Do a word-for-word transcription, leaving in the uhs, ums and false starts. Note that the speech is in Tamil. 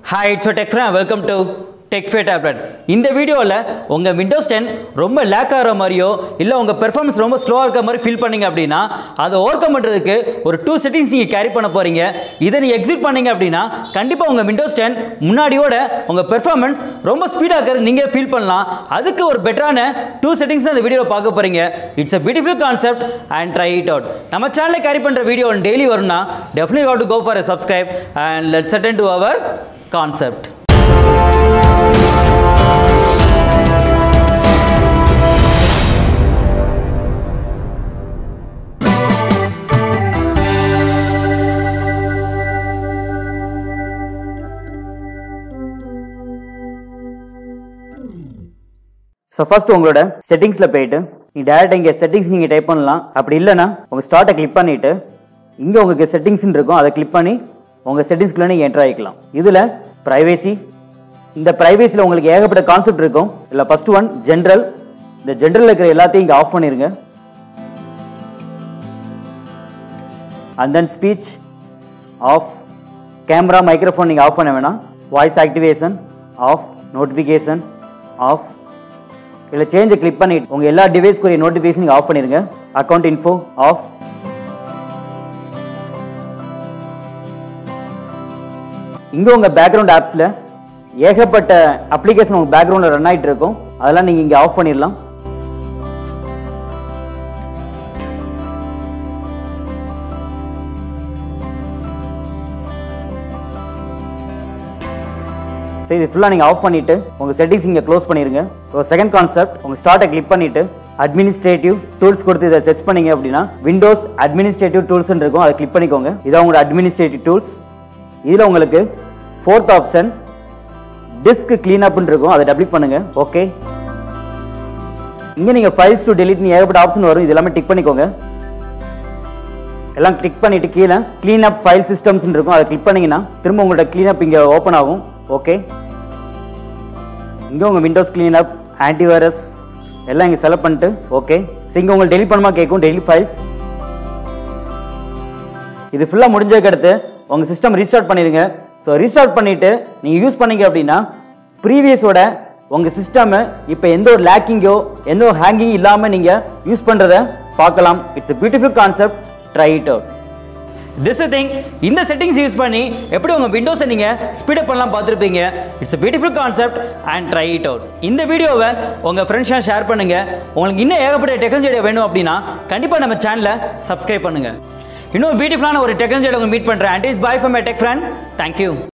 Hi, it's a Tech friend. Welcome to TechFit Tablet. இந்த வீடியோவில் உங்கள் விண்டோஸ் டென் ரொம்ப லேக் ஆகிற மாதிரியோ இல்லை உங்கள் பெர்ஃபார்மன்ஸ் ரொம்ப ஸ்லோவாக இருக்க மாதிரி ஃபீல் பண்ணீங்க அப்படின்னா அதை ஓவர் கம் பண்ணுறதுக்கு ஒரு டூ செட்டிங்ஸ் நீங்கள் கேரி பண்ண போகிறீங்க. இதை நீங்கள் எக்ஸிக்யூட் பண்ணீங்க அப்படின்னா கண்டிப்பாக உங்கள் விண்டோஸ் டென் முன்னாடியோட உங்கள் பெர்ஃபார்மன்ஸ் ரொம்ப ஸ்பீடாக இருக்கிறது நீங்கள் ஃபீல் பண்ணலாம். அதுக்கு ஒரு பெட்டரான டூ செட்டிங்ஸ் தான் இந்த வீடியோவில் பார்க்க போகிறீங்க. It's a beautiful concept and try it out. நம்ம சேனலில் கேரி பண்ணுற வீடியோ டெய்லி வரும்னா definitely have to go for a subscribe and let's attend to our concept. So first உங்களோட செட்டிங்ஸ்ல போயிட்டு நீங்க டைரக்டா இங்க செட்டிங்ஸ் நீங்க டைப் பண்ணலாம். அப்படி இல்லனா உங்க ஸ்டார்ட்டை கிளிக் பண்ணிட்டு இங்க உங்களுக்கு செட்டிங்ஸ் இருக்கும், அதை கிளிக் பண்ணி உங்க செட்டிங்ஸ்க்குள்ள நீங்க என்டர் ஆயிக்கலாம். இதுல பிரைவசி, இந்த பிரைவசில உங்களுக்கு ஏகப்பட்ட கான்செப்ட் இருக்கும். இல்ல ஃபர்ஸ்ட் ஒன் ஜெனரல். இந்த ஜெனரல்ல இருக்கிற எல்லாத்தையும் இங்க ஆஃப் பண்ணிருங்க. And then speech off, camera microphone நீங்க ஆஃப் பண்ண வேணாம். Voice activation off, notification off. இல்ல சேஞ்சை கிளிக் பண்ணிட்டு உங்க எல்லா டிவைஸ்க்குரிய நோட்டிஃபிகேஷன் ஆஃப் பண்ணிருங்க. Account info off. இங்க உங்க பேக்ரவுண்ட் ஆப்ஸ்ல ஏகப்பட்ட அப்ளிகேஷன் உங்க பேக்ரவுண்ட்ல ரன் ஆயிட்டு இருக்கும், அதெல்லாம் நீங்க இங்க ஆஃப் பண்ணிடலாம். சரி, இது ஃபுல்லா நீங்க ஆஃப் பண்ணிட்டு உங்க செட்டிங்ஸ் இங்க க்ளோஸ் பண்ணிருங்க. ஒரு செகண்ட் கான்செப்ட், உங்க ஸ்டார்ட்டை கிளிக் பண்ணிட்டு அட்மினிஸ்ட்ரேட்டிவ் டூல்ஸ் கொடுத்து இதை செர்ச் பண்ணீங்க அப்படின்னா விண்டோஸ் அட்மினிஸ்ட்ரேட்டிவ் டூல்ஸ் இருக்கும், அதை கிளிக் பண்ணிக்கோங்க. இதான் உங்களோட அட்மினிஸ்ட்ரேட்டிவ் டூல்ஸ். இதுல உங்களுக்கு fourth option disk clean up இருக்கும், அதை டபுள் பண்ணுங்க. ஓகே, இங்க நீங்க ஃபைல்ஸ் டு டெலீட் ஏகப்பட்ட ஆப்ஷன் வரும், இது எல்லாமே டிக் பண்ணிக்கோங்க. எல்லாம் கிளிக் பண்ணிட்டு கீழே கிளீன் அப் ஃபைல் சிஸ்டம்ஸ் இருக்கும், அதை கிளிக் பண்ணீங்கன்னா திரும்ப உங்களோட கிளீன் அப் இங்க ஓபன் ஆகும். ஓகே, இங்க உங்க விண்டோஸ் கிளீன் அப், ஆன்டிவைரஸ் எல்லாம் இங்க செலக்ட் பண்ணிட்டு ஓகே. இங்க உங்களுக்கு டெலிட் பண்ணுமா கேட்கும், டெலிட் ஃபைல்ஸ். இது ஃபுல்லா முடிஞ்சதுக்கு அடுத்து உங்க சிஸ்டம் ரீஸ்டார்ட் பண்ணிடுங்க. ஸோ ரீஸ்டார்ட் பண்ணிட்டு நீங்க யூஸ் பண்ணீங்க அப்படின்னா ப்ரீவியஸோட உங்க சிஸ்டம் இப்போ எந்த ஒரு லேக்கிங்கோ எந்த ஒரு ஹேங்கிங் இல்லாம நீங்க யூஸ் பண்றத பார்க்கலாம். It's a beautiful concept, try it out. This is thing, இந்த செட்டிங்ஸ் யூஸ் பண்ணி எப்படி உங்க விண்டோஸை நீங்க ஸ்பீட் அப் பண்ணலாம் பார்த்துருப்பீங்க. It's a beautiful concept and try it out. இந்த வீடியோவை உங்க ஃப்ரெண்ட்ஸா ஷேர் பண்ணுங்க. உங்களுக்கு இன்னும் ஏகப்பட்ட டெக்னாலஜி வேணும் அப்படின்னா கண்டிப்பா நம்ம சேனலை சப்ஸ்கிரைப் பண்ணுங்க. இன்னொரு பியூட்டிஃபுல்லான ஒரு டெக்னாலஜியோட உங்க மீட் பண்றேன். And it's bye from my tech friend. Thank you.